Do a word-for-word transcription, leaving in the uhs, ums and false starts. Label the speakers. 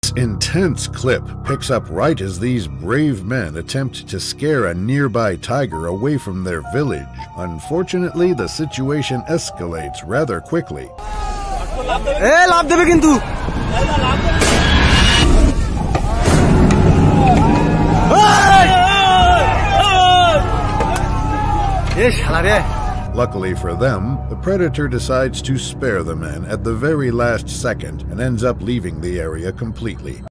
Speaker 1: Its intense clip picks up right as these brave men attempt to scare a nearby tiger away from their village. Unfortunately, the situation escalates rather quickly.
Speaker 2: Hey, laugh debe kintu.
Speaker 1: Luckily for them, the predator decides to spare the men at the very last second and ends up leaving the area completely.